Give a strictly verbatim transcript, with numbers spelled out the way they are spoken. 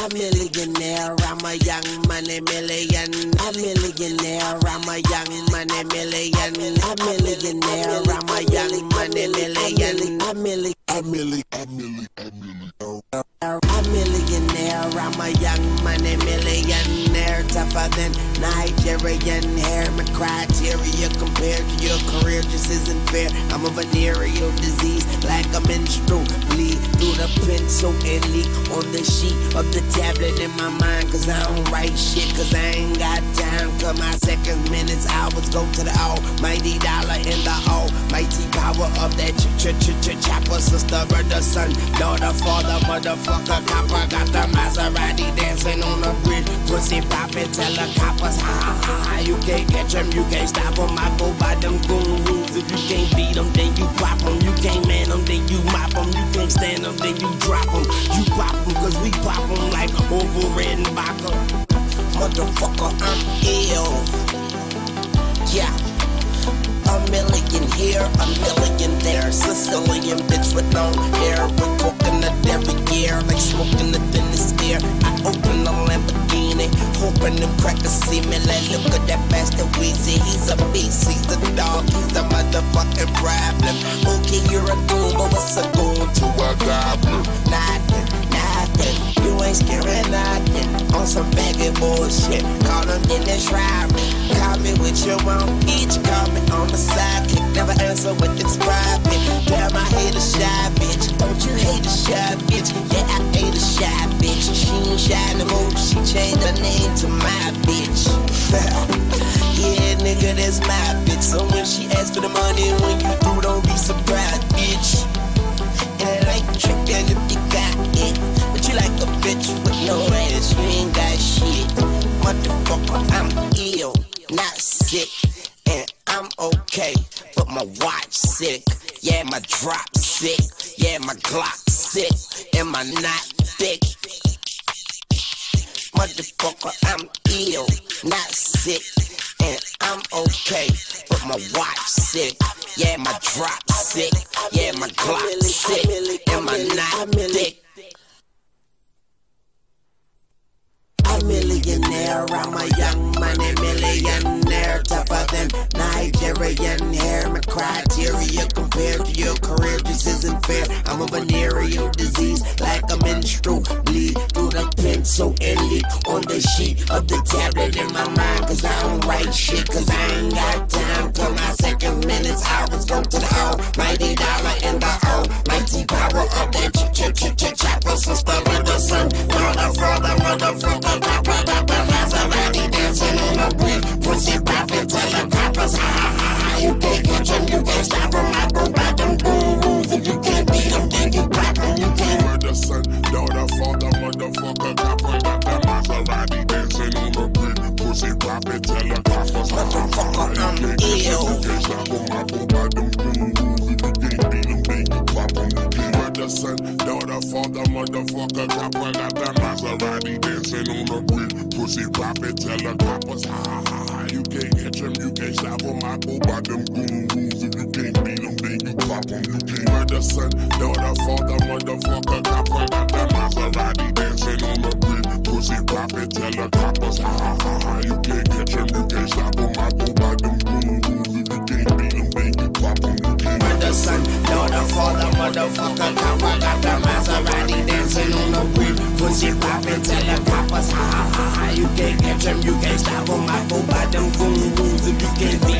A millionaire, I'm a young money million. A millionaire, I'm a young money million. A millionaire, I'm a young money million. A milli, a milli, a milli, a milli. A millionaire, I'm a young money millionaire. Tougher than Nigerian hair. My criteria compared to your career just isn't fair. I'm a venereal disease, like a menstrual bleed through the pencil and leak on the sheet of the tablet in my mind. Cause I don't write shit, cause I ain't got time. Cause my seconds, minutes, hours go to the almighty dollar in the almighty power of that ch-ch-ch-ch-chopper. Sister, brother, son, daughter, father, motherfucker, copper. Got the Maserati dancing on the bridge. Pussy poppin', tell the coppers, ha ha ha ha. You can't catch them, you can't stop them. I go by them goon rules. If you can't beat them, then you pop them. You can't man them, then you mop them. You can't stand them, then you drop them. You pop them, cause we pop them like over red and vodka. Motherfucker, I'm ill. Yeah. A million here, a million there. Sicilian bitch with long hair, with coconut every year, like smoking the thinnest air. I open a Lamborghini, hoping them crackers see me. Like, look at that bastard Weezy, he's a beast, he's the dog, he's the motherfucking problem. Okay, you're a goon, but what's a goon to a goblin? Nothing, nothing, you ain't scaring nothing. On some baggy bullshit, call them in this robbery. Call me with your own each, call me on the sidekick. Never answer when it's private. Damn, I hate a shy bitch. Don't you hate a shy bitch? Yeah, I hate a shy bitch. She ain't shy no more, she changed her name to my bitch. Yeah, nigga, that's my bitch. So when she asks for the money, when you do, don't be surprised, bitch. And it ain't trickin' if you got it, but you like a bitch with no ass, you ain't got shit. Motherfucker, I'm ill, not sick, and I'm okay, but my watch sick. Yeah, my drop sick. Yeah, my Glock sick, and my knot thick. Motherfucker, I'm ill, not sick, and I'm okay, but my watch sick. Yeah, my drop sick. Yeah, my Glock sick, and my knot thick. A millionaire, I'm a young money millionaire. Tougher than Nigerian hair. My criteria compared to your career just isn't fair. I'm a venereal disease, like a menstrual bleed through the pencil and leak on the sheet of the tablet in my mind. Cause I don't write shit, cause I ain't got time. Till my seconds, minutes, hours go to the almighty dollar and the almighty power of that ch-ch-ch-ch-chopper. Sister, brother, son, daughter, father, motherfucker, copper. Got the Maserati dancing on the bridge. Pussy poppin', tell the coppers, ha ha ha ha. You can't catch them, you can't stop them. I go by them goon rules. If you can't beat them, then you pop them. You can't. Brother, son, daughter, father, motherfucker, copper. Got the Maserati dancing on the bridge. Pussy poppin', tell the coppers, motherfucker, I'm ill. You can't stop them, I go by them goon rules. If you can't beat them, then you pop them. Brother, son, daughter, father, motherfucker, copper. Got the Maserati dancing on the bridge. Pussy poppin', tell the coppers, ha ha ha ha. You can't catch them, you can't stop them. I go by them goon rules. If you can't beat them, then you pop them. You can't. Brother, son, daughter, father, motherfucker, copper. Got the Maserati dancing on the bridge. Pussy poppin', tell the coppers, ha ha ha ha. You can't catch them, you can't stop them. I go by them goon rules. If you can't beat them, then you pop them. You can't. Brother, son, daughter, father, motherfucker, copper. Got the Maserati dancing on the bridge. Pussy poppin', tell the coppers, ha ha ha ha. You can't catch them, you can't stop them. I go by them goon rules. If you can't beat